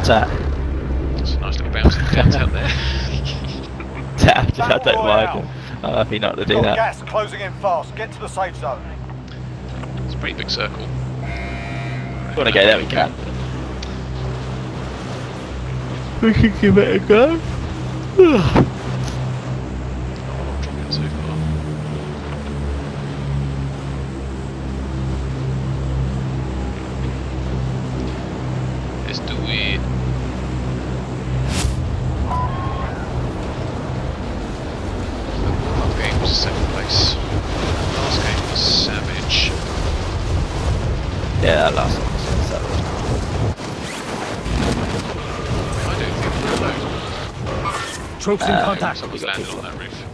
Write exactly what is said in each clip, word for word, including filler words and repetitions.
What's that? It's a nice little bouncy dent out there. I don't mind. I'm happy not to do that. Gas closing in fast. Get to the safe zone. It's a pretty big circle. If we want to get there, we can. We can give it a go. Not dropping so far. Let's do it. Last game was second place. Last game was savage. Yeah, that last one was savage. I don't think we're alone. Troops in Uh, contact. Someone's landed on that roof.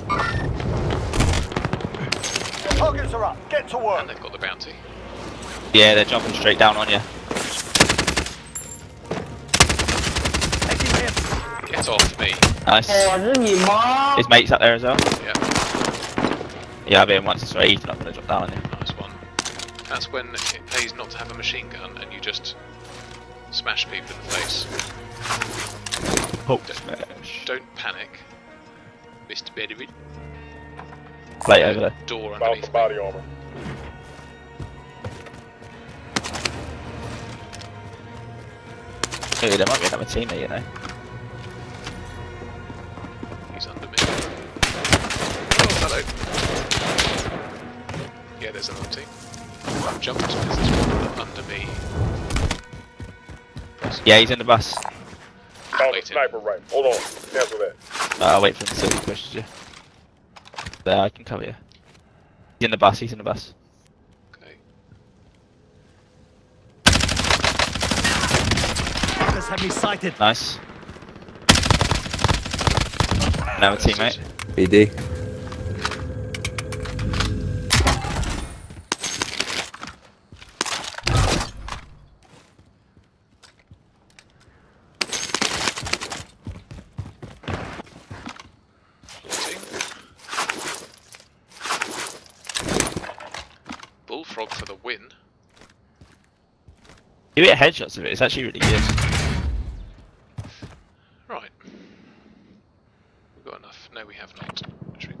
Targets are up. Get to work. And they've got the bounty. Yeah, they're jumping straight down on you. Get off me. Nice. His mate's up there as well. Yeah, Yeah, I've been once, so he's not going to drop down on you. nice one. That's when it pays not to have a machine gun and you just smash people in the face. Hulk Don't, smash. don't panic, Mister Bedouin. Plate over there. Door Found underneath some me. body armor. Ooh, there might be another teammate, you know. He's under me. Oh, hello. Yeah, there's another team. I've jumped because there's one under me. Yeah, he's in the bus. Found a Waiting. sniper rifle. Hold on. Cancel that. Uh, I'll wait for him until he pushes you. There, I can cover you. He's in the bus, he's in the bus. Okay. Fuckers have me sighted. Nice. Another teammate. B D. Bullfrog for the win. You get headshots of it, it's actually really good. Right. We've got enough. No, we have not. Retreat.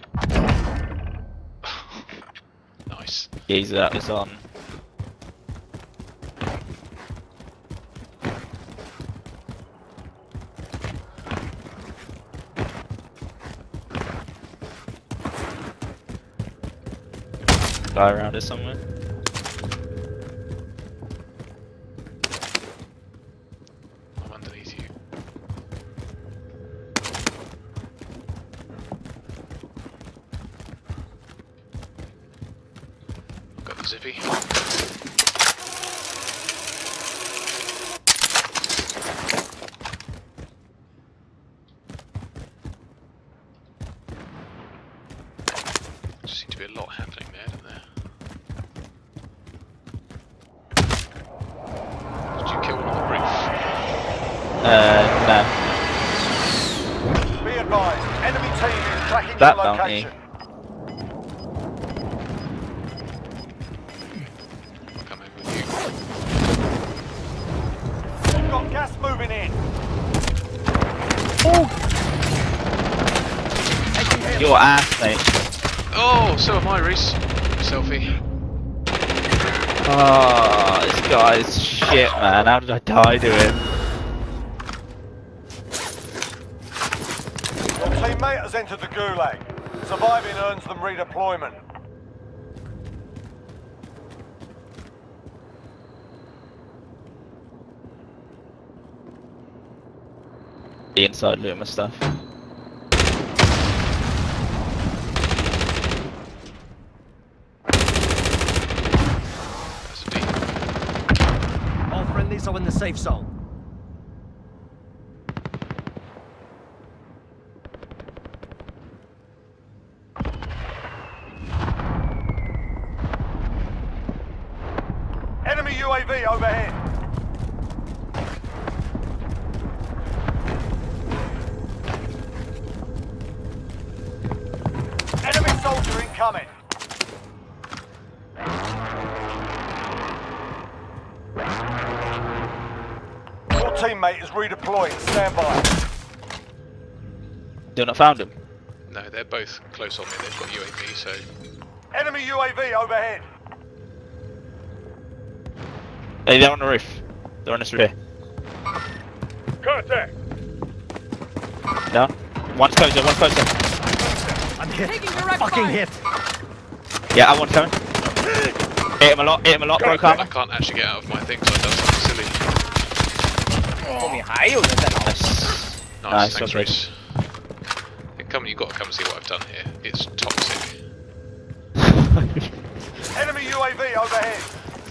Nice. Geezer that was on. Guy around us somewhere. I'm underneath you. I've got the zippy. There seems to be a lot happening there, doesn't there? Did you kill one on the roof? Uh, no. Be advised. Enemy team is tracking That your bounty. location. I'll come over with you. We've got gas moving in. Your ass, mate. Oh, so am I, Reese. Selfie. Oh, this guy's shit, man. How did I die to him? Your teammate has entered the gulag. Surviving earns them redeployment. The inside looting my stuff. That's a D. All friendlies are in the safe zone. Enemy U A V overhead. Enemy soldier incoming. Your teammate is redeploying. Stand by. Still not found him. No, they're both close on me. They've got U A V, so Enemy U A V overhead. Hey, they're on the roof. They're on this roof. Contact. Down. One's closer, one's closer. I'm hit. Taking direct Fucking fire. hit. Yeah, I want coming. Hit him a lot, hit him a lot, broke I armor. can't actually get out of my thing, so I've done something silly. 后面还有人在老。 Nice. Nice, Nice, thanks, okay. Reese. Yeah, come, you've got to come and see what I've done here. It's toxic. Enemy U A V overhead.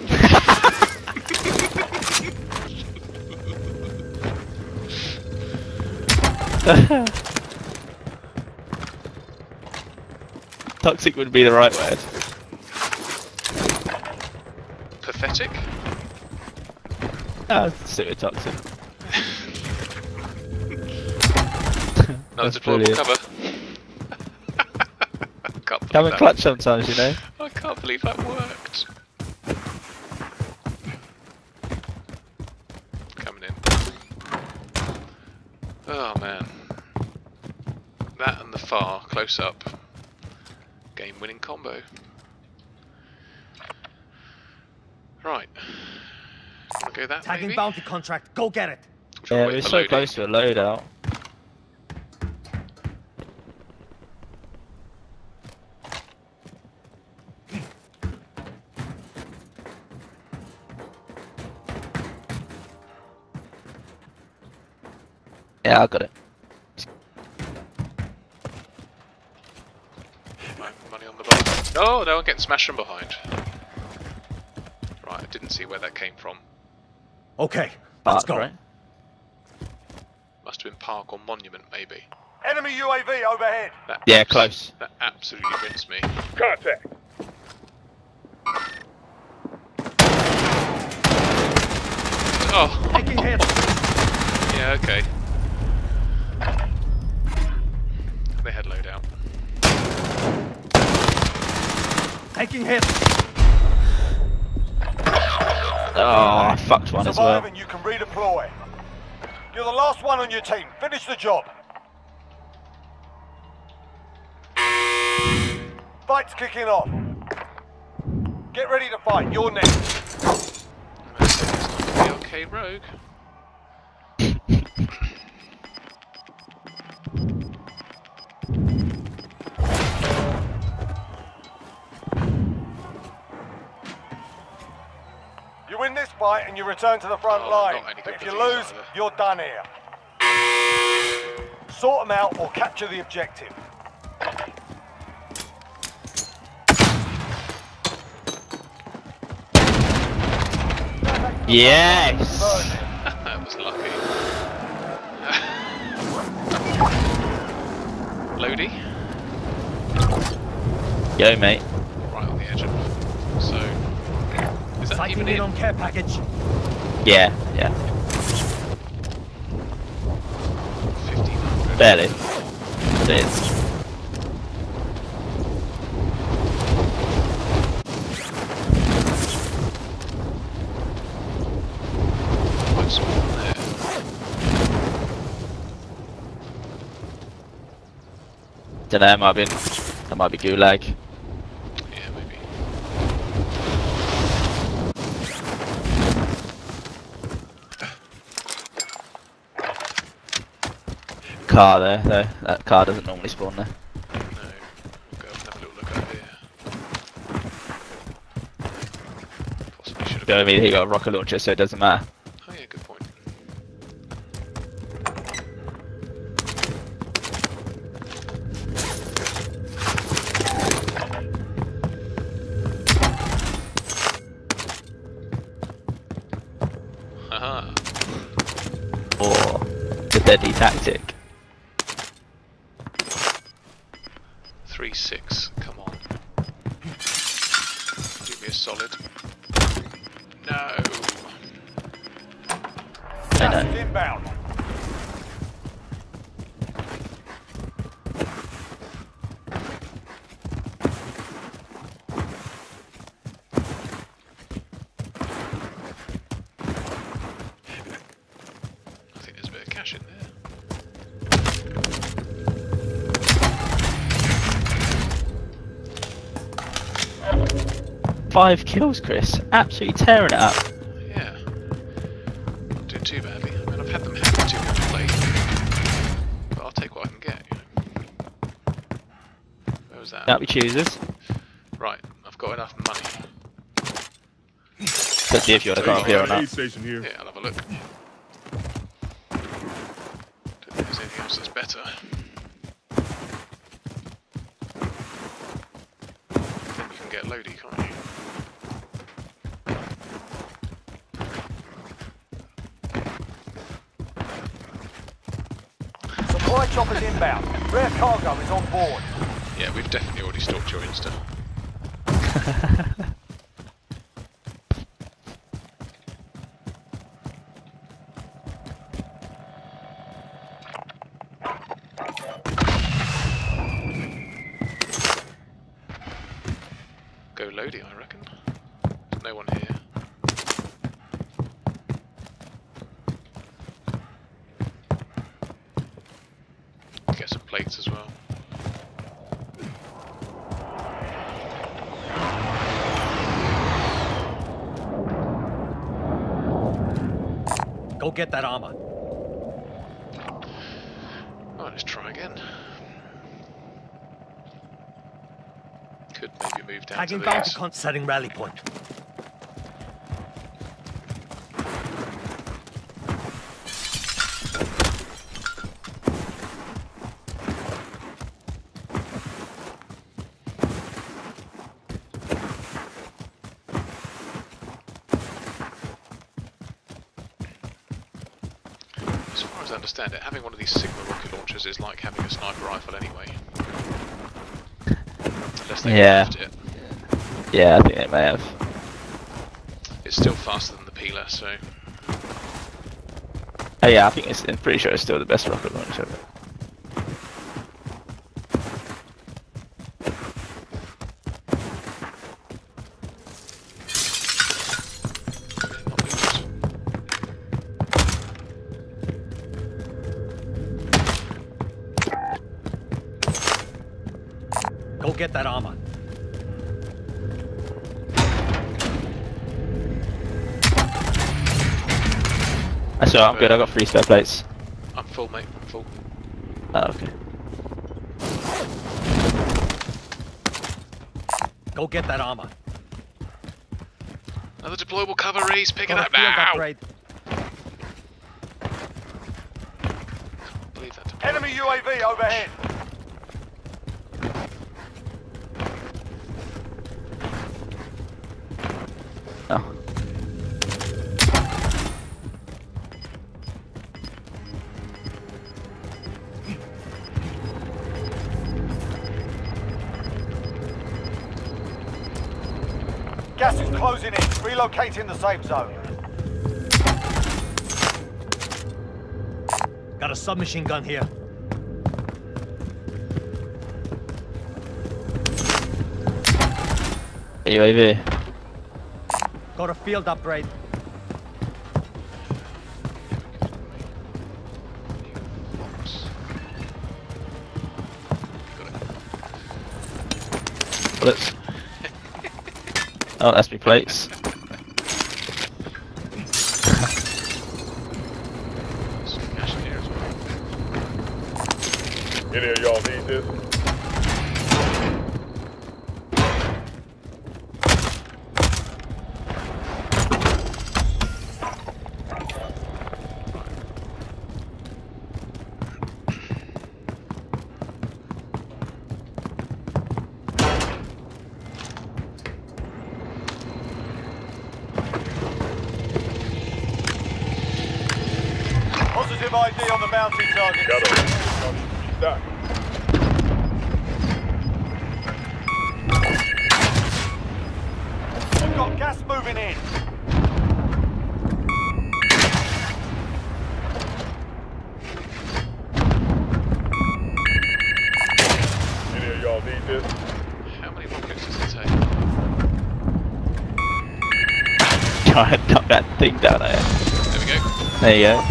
Toxic would be the right word. Pathetic? Ah, stick with toxic. Another That's deployable brilliant. cover. I can't believe Come and that. clutch sometimes, you know. I can't believe that worked. Coming in. Oh man. That and the far close up. Game winning combo. Right. Wanna go that Tagging maybe? bounty contract. Go get it. Which one Yeah, wait we're for so loading? close to a loadout. Yeah, I got it. Right, money on the bar. No, no, I'm getting smashed from behind. Right, I didn't see where that came from. Okay, let's Park, go. right? Must have been Park or Monument, maybe. Enemy U A V overhead. That Yeah, abs- close. That absolutely rinsed me. Contact. Oh, Taking hit. yeah, okay. They had loadout. Taking hit. Oh, I fucked one as Survive well. and you can redeploy. You're the last one on your team. Finish the job. Fight's kicking off. Get ready to fight. You're next. The okay, Rogue. You win this fight and you return to the front Oh, line. not any But if good you with these lose, either. you're done here. Sort them out or capture the objective. Yes! That was lucky. Lodi, Yo, mate. right on the edge of. So, is that Sighting even in in? on care package. Yeah, yeah. Fifteen hundred. Barely. It is. Quite small there. Don't know, that might be, that might be Gulag. Yeah, maybe. Car there, though. That car doesn't normally spawn there. No. We'll go and have a little look up here. Possibly should have. You know what I mean? He got a rocket launcher, so it doesn't matter. Oh yeah, good point. Haha. Or the deadly tactic. Three six. Come on. Give me a solid. No. I Gas know. is inbound. Five kills, Chris. Absolutely tearing it up. Yeah. Not doing too badly. I mean, I've had them happy too much play. But I'll take what I can get, you know. Where was that? That we chooses. Right, I've got enough money. Let's see if you want to go up here or Aid not. station here. Yeah, I'll have a look. Don't think there's anything else that's better. Then you can get Lodi, can't you? Supply choppers inbound. Rare cargo is on board. Yeah, we've definitely already stalked your Insta. Go Lodi, I reckon. There's no one here. Get some plates as well. Go get that armor. Oh, let's try again. Could maybe move down Tagging to bounty these. con setting rally point. As far as I understand it, having one of these Sigma rocket launchers is like having a sniper rifle anyway. Unless they Yeah. nerfed it. Yeah, I think they may have. It's still faster than the peeler, so... Oh yeah, I think it's. I'm pretty sure it's still the best rocket launcher. Not moved. Go get that armor. That's alright, I'm good. I got three spare plates. I'm full, mate. I'm full. Oh, okay. Go get that armor. Another deployable cover, Reese. Pick it Got a up field now. upgrade. Can't believe that. deployable. Enemy U A V overhead. Oh. Gas is closing in. Relocating the safe zone. Got a submachine gun here. U A V. Got a field upgrade. Bullets. Oh, that's me plates. Some cash in here as well. Any of y'all need this? Positive I D on the bounty target. Got it. Stop. We've got gas moving in. Any of y'all need this? How many rockets does it take? Try and knock that thing down there. There we go. There you go.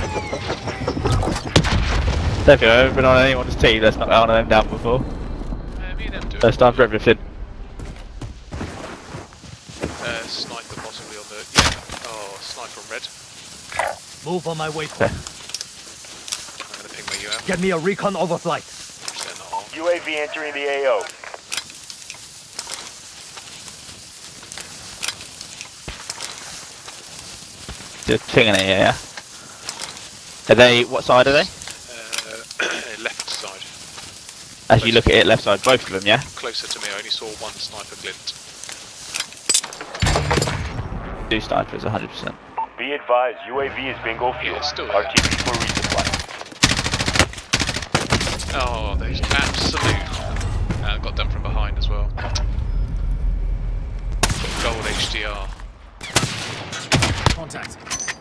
There we go, I've been on anyone's team that's not one of them down before. Uh, me and them do it. First time for everything. sniper possibly on the... Yeah. Oh, sniper on red. Move on my waypoint. I'm going to ping where you are. Get me a recon overflight. They're not on. U A V entering the A O. Just pinging it, yeah. Are they, what side are they? Uh, left side. As you look at it, left side, both of them, yeah? Closer to me, I only saw one sniper glint. Two snipers, one hundred percent. Be advised, U A V is bingo fuel. Yeah, it's still R there. T B for resupply. Oh, there's absolute... Uh, got done from behind as well. Got gold H D R. Contact.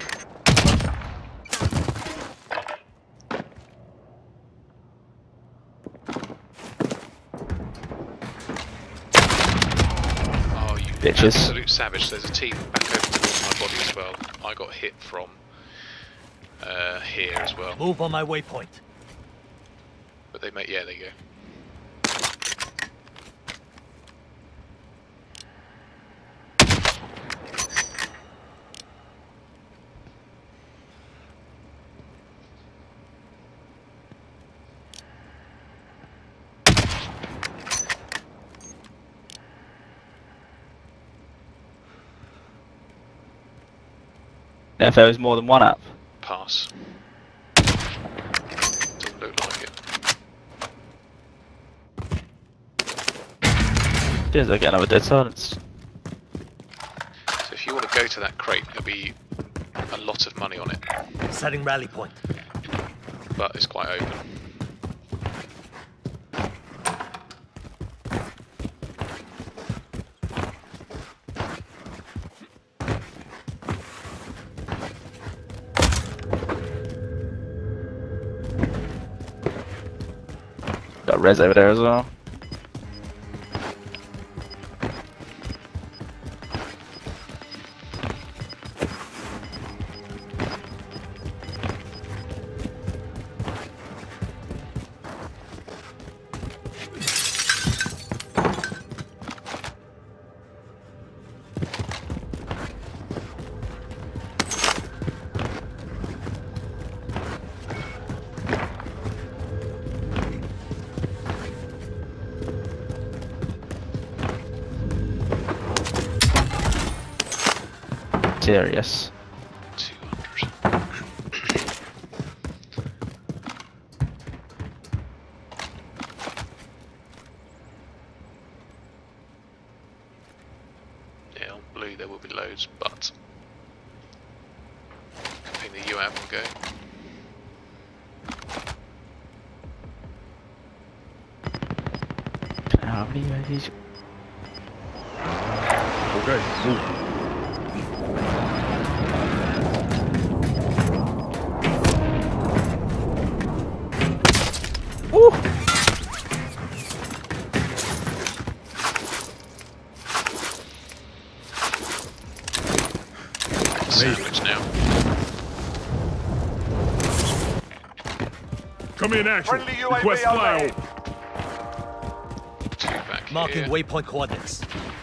Oh, you Bitches. absolute savage. There's a team back over towards my body as well. I got hit from uh, here as well. Move on my waypoint. But they make... Yeah, there you go. If there was more than one up. Pass. Doesn't look like it. Cheers, I get another dead silence. So if you want to go to that crate, there'll be a lot of money on it. Setting rally point. But it's quite open. Got res over there as well. Serious. two hundred. Yeah, on blue there will be loads, but I think the U A V will go. How many U A Vs? Okay, move. Woo! Sandwich now. Come in action. Friendly U A V Request flyover. overhead. Two back Marking here. waypoint coordinates.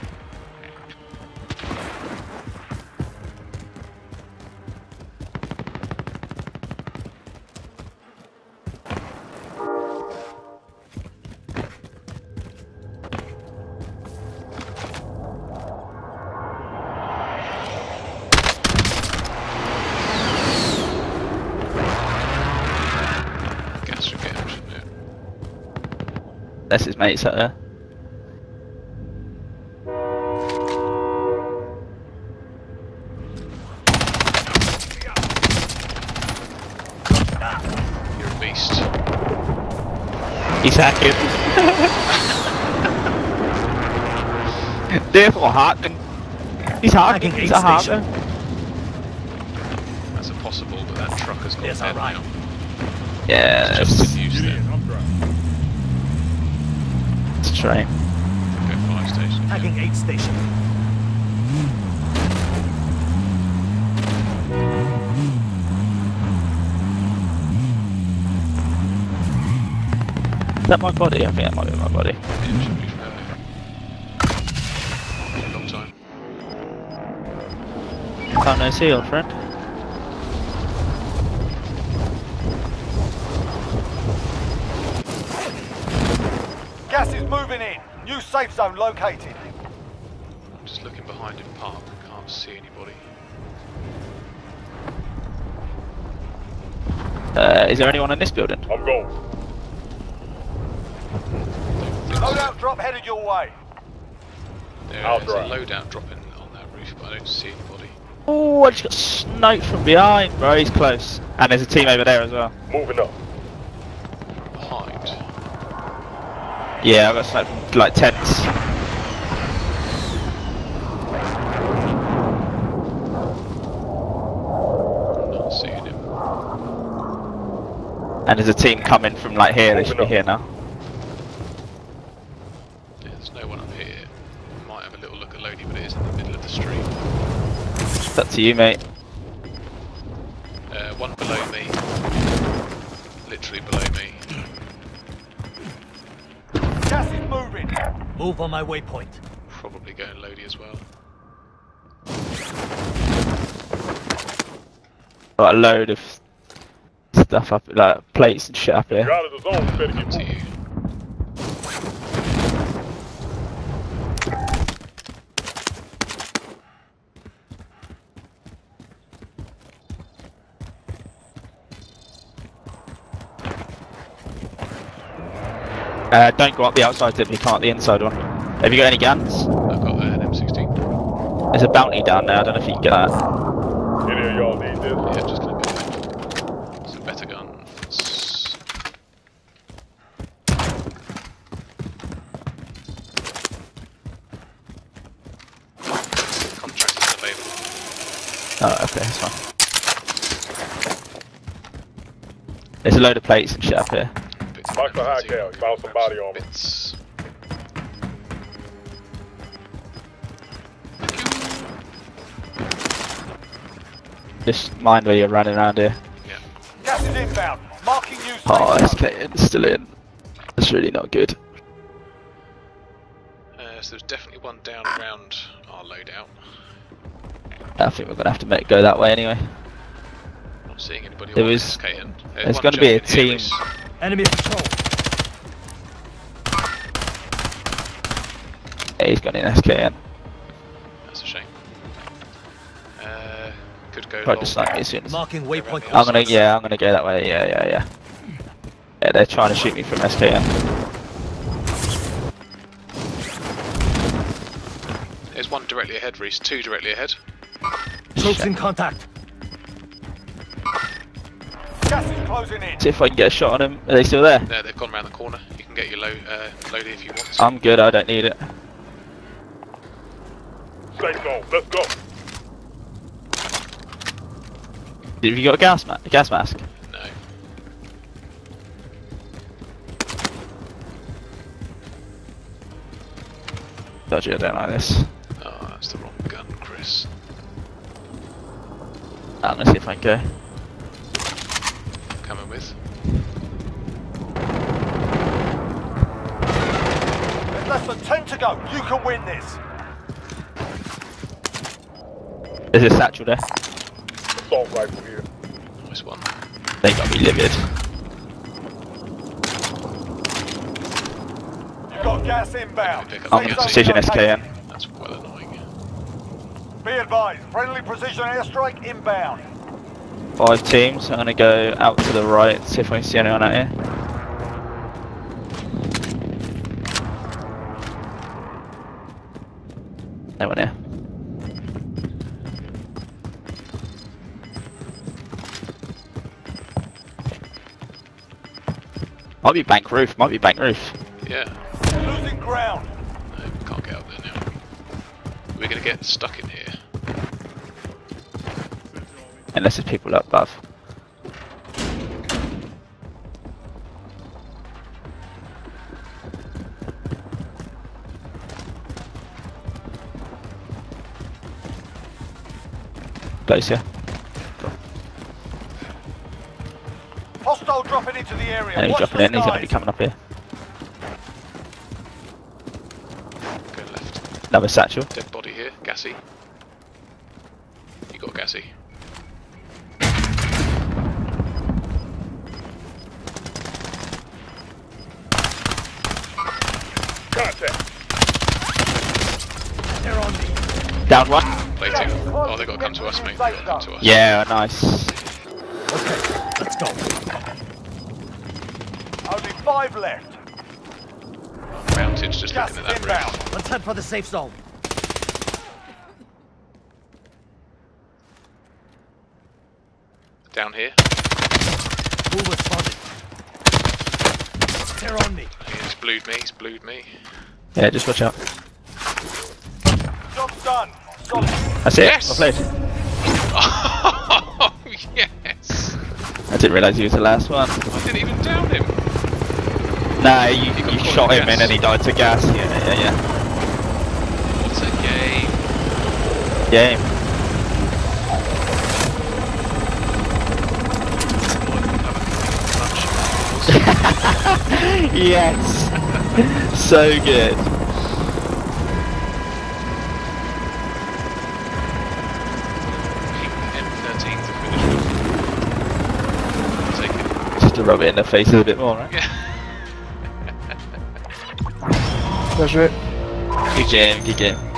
Gas should get him, shouldn't it? That's his mates out there. You're a beast. He's hacking. Therefore, hacking. He's hacking. Hacking He's aid a hacker. station. That's a possible, but that truck has got Yes, dead alright. now. Yeah, It's just it's, in use Get there. in, I'm driving. it's a train. Go fire station. Tagging aid station. Is that my body? I think that might be my body. Yeah, it should be fair. Long time. Can't no see, old friend. Gas is moving in. New safe zone located. I'm just looking behind in park. Can't see anybody. Uh, is there anyone in this building? I'm going. Don't think so. Loadout drop headed your way. There I'll is a drive. loadout dropping on that roof, but I don't see anybody. Oh, I just got sniped from behind, bro. He's close. And there's a team over there as well. Moving up. Behind. Yeah, I got sniped from like tents. Not seeing him. And there's a team coming from like here. They should be here now. Yeah, there's no one up here. Might have a little look at Lodi, but it is in the middle of the street. It's up to you, mate. Uh, one below me. Literally below me. Gas is moving. Move on my waypoint. Probably going Lodi as well. Got a load of stuff up, like plates and shit up here. Got it, the zone. Better get To moving. you. Uh, don't go up the outside tip, you can't the inside one. Have you got any guns? I've got uh, an M sixteen. There's a bounty down there, I don't know if you can get that. Any of y'all need this? Yeah, I'm just gonna go there. It's a better gun. It's... Contract is available. Oh, okay, that's fine. There's a load of plates and shit up here. Bits of Mark the high everything. cal, you found some body armor. Bits. Just mind where you're running around here. Yeah. Gas is inbound. Marking new safe Oh, zone. S K N still in. That's really not good. Uh, so there's definitely one down around our loadout. I think we're gonna have to make go that way anyway. Not seeing anybody There on was- S K N. Uh, there's one gonna be a jumping here team- is- Enemy patrol. Yeah, he's gone in S K N. That's a shame. Uh, could go Tried long. to snipe me as soon as. Marking waypoint. the I'm gonna, outside. yeah, I'm gonna go that way. Yeah, yeah, yeah. Yeah, they're trying to shoot me from S K N. There's one directly ahead, Reese. Two directly ahead. Troops in contact. Gas is closing in. See if I can get a shot on them. Are they still there? There, they've gone around the corner. You can get your low, uh, loadie if you want to. I'm good. I don't need it. Safe zone. Let's go. Have you got a gas ma a gas mask? No. Dodgy, I don't like this. Oh, that's the wrong gun, Chris. I'm gonna see if I can go. Coming with. There's less than ten to go. You can win this. There's a satchel there. Assault rifle here. Nice one. They got me livid. You've got gas inbound. Pick up I'm the gonna gas. precision S K N. That's well annoying. Be advised. Friendly precision airstrike inbound. Five teams. I'm gonna go out to the right, see if I can see anyone out here. No one here. Might be bank roof, might be bank roof. Yeah. Losing ground. No, we can't get up there now. We're gonna get stuck in here. Unless there's people up above. Close, yeah. Hostile dropping into the area. And he's Watch dropping the in, he's gonna be skies. coming up here. Go left. Another satchel. Dead body here. Gassy. You got gassy. Contact. They're on me. Down one. Plating. Oh, they got to come to us, mate. They got to come to us. Yeah, nice. Okay, let's go. Only five left. Mountain's just Gas looking is at that roof. inbound. Let's head for the safe zone. Down here. Mover spotted. They're on me. He's blued me, he's blued me. Yeah, just watch out. Job's done. Solid. That's it. Yes! Well played. Oh, yes! I didn't realise he was the last one. I didn't even down him. Nah, you, He got you caught shot in him gas. and then he died to gas. Yeah, yeah, yeah. What a game. Game. Yes. So good. M thirteen to finish with. Take it. Just to rub it in the face a little bit more, right? Yeah. That's it. Good game, good game.